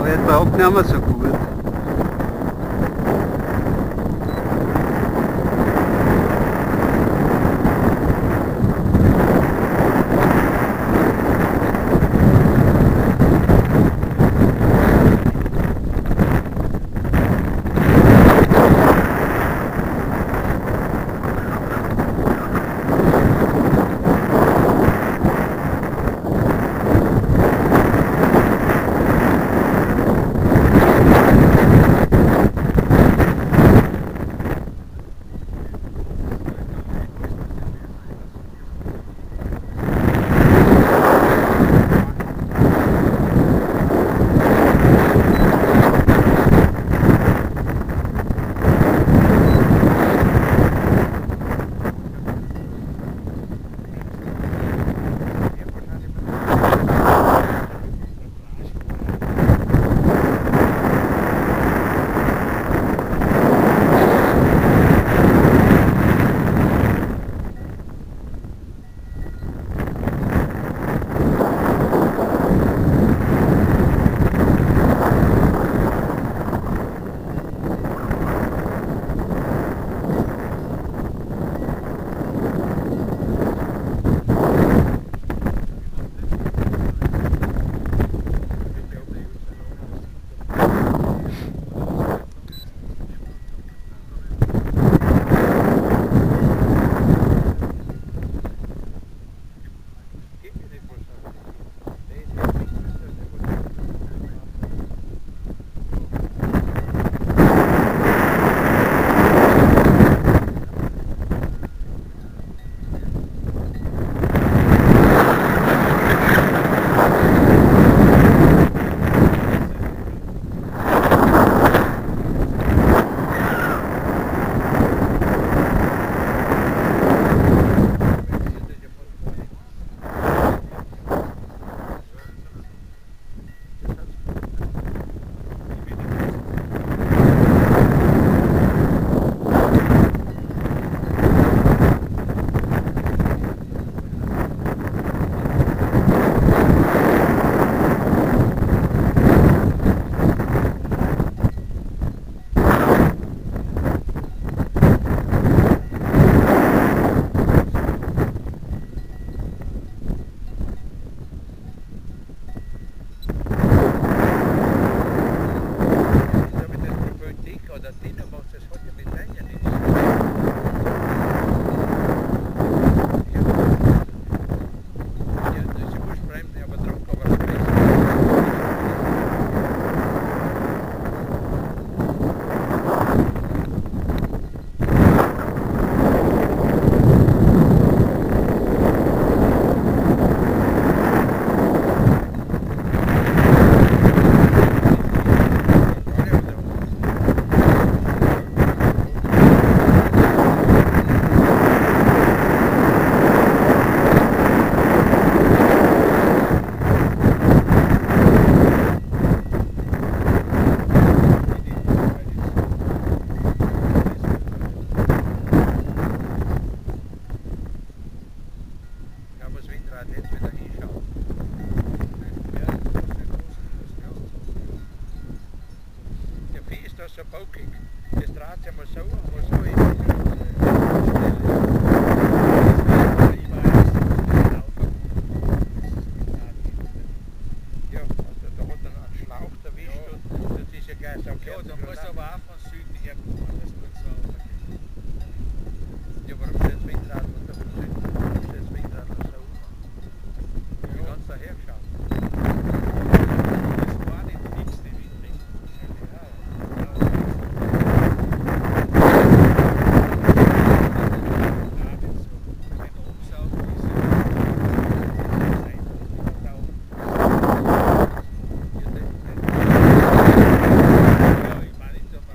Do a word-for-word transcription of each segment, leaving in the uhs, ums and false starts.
Aber er taugt nicht mehr so gut. So bockig. Das dreht sich mal so, mal so in ja, also da hat dann einen Schlauch erwischt und das ist ja gleich so. Ja, da muss aber auch von Süden herkommen, das wird so. Ja, warum steht das Windrad und der von Süden? Warum steht das Windrad noch so um? Du kannst da herschauen. Das war nicht fix, die Windrichtung.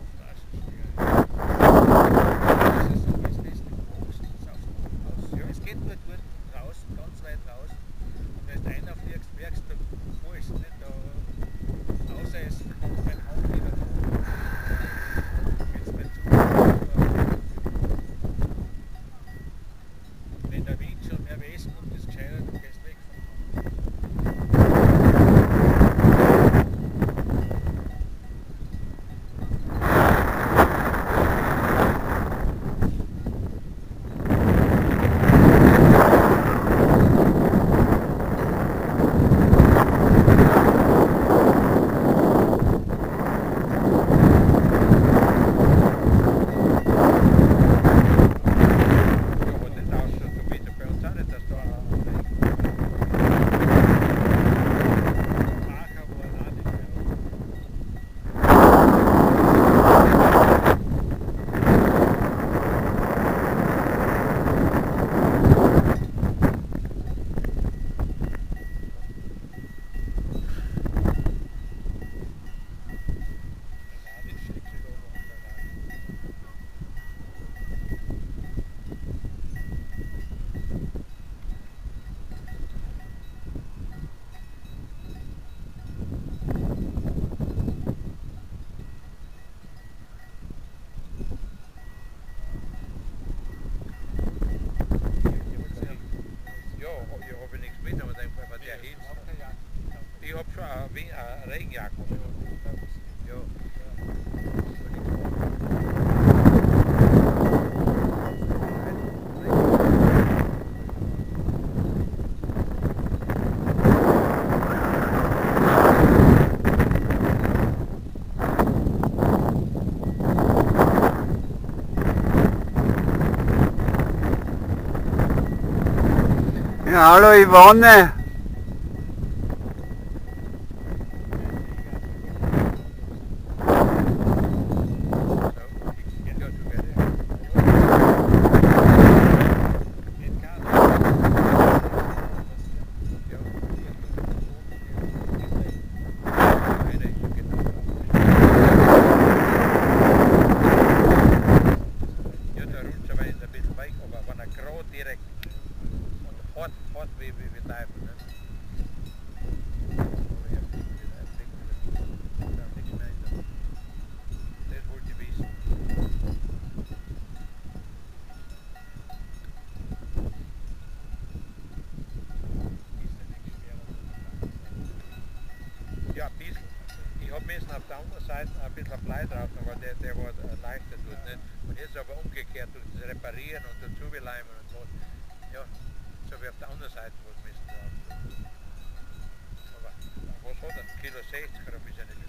Es geht ich hab schon eine, Win- eine Regenjacke. Ja. Ja, hallo Yvonne. Ja, ein bisschen. Ich habe müssen auf der anderen Seite ein bisschen Blei drauf, aber der, der war leichter tut nicht. Und jetzt aber umgekehrt, durch das Reparieren und dazu beleimen und so. Ja, so wie auf der anderen Seite was müssen drauf tun. Aber was hat ein Kilo sechzig, ist ja nicht